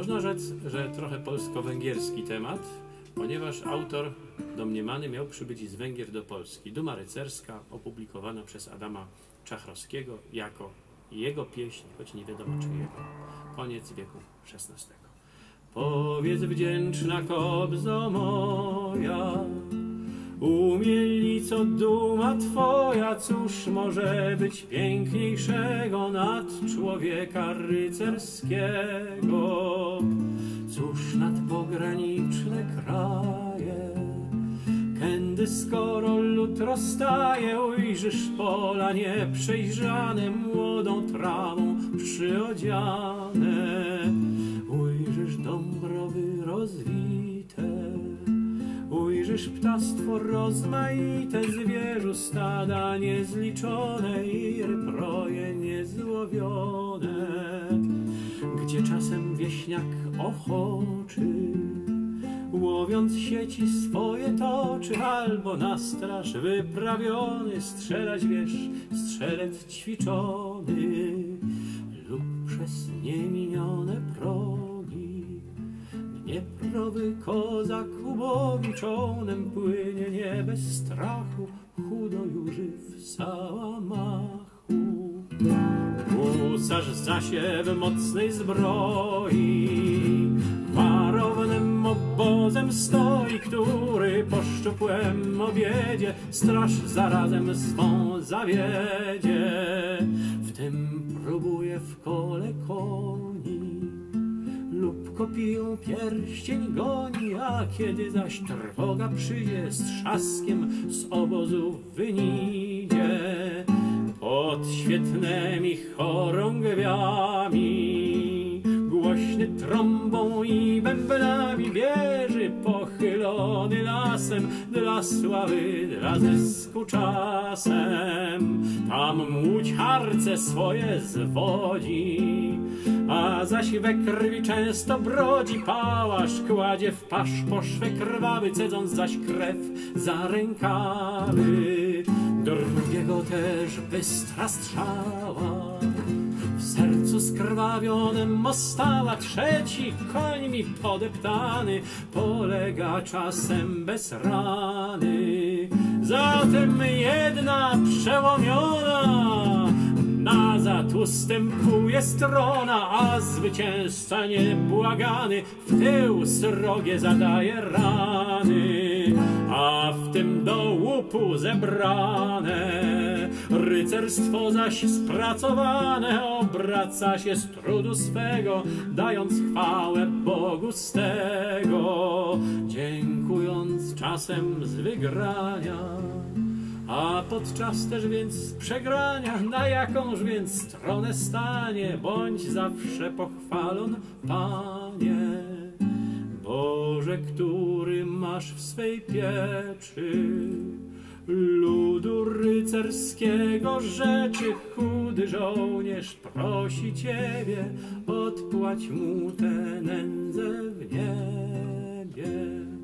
Można rzec, że trochę polsko-węgierski temat, ponieważ autor domniemany miał przybyć z Węgier do Polski. Duma rycerska opublikowana przez Adama Czachrowskiego jako jego pieśń, choć nie wiadomo czy jego, koniec wieku XVI. Powiedz wdzięczna kobzo moja, umielnico duma twoja, cóż może być piękniejszego nad człowieka rycerskiego? Cóż nad pograniczne kraje, kędy skoro lud rozstaje, ujrzysz pola nieprzejrzane, młodą trawą przyodziane, ujrzysz dąbrowy rozwite, ujrzysz ptactwo rozmaite, zwierzu stada niezliczone i ryproje niezłowione, gdzie czasem wieśniak ochoczy, łowiąc sieci swoje toczy, albo na straż wyprawiony, strzelać wiesz, strzelec ćwiczony, lub przez nieminione progi. Dnieprowy kozak ubogi czołnem płynie, nie bez strachu, chudo juży w załamachu. Husarz zasiew mocnej zbroi, warownym obozem stoi, który po szczupłym obiedzie straż zarazem swą zawiedzie. W tym próbuje w kole koni, lub kopiją pierścień goni, a kiedy zaś trwoga przyjdzie, z trzaskiem z obozu wynidzie. Pod świetnymi chorągwiami, głośny trąbą i bębenami, bieży pochylony lasem, dla sławy, dla zysku czasem. Tam łódź harce swoje zwodzi, a zaś we krwi często brodzi. Pałasz kładzie w pasz poszwę krwawy, cedząc zaś krew za rękawy. Drugiego też bystra strzała w sercu skrwawionym ostała. Trzeci końmi podeptany polega czasem bez rany. Zatem jedna przełomiona nazad ustępuje strona, a zwycięzca niebłagany w tył srogie zadaje rany. A w tym do łupu zebrane rycerstwo zaś spracowane obraca się z trudu swego, dając chwałę Bogu z tego, dziękując czasem z wygrania. A podczas też więc z przegrania, na jakąż więc stronę stanie, bądź zawsze pochwalon, Panie Boże, który masz w swej pieczy ludu rycerskiego rzeczy. Chudy żołnierz prosi Ciebie, odpłać mu tę nędzę w niebie.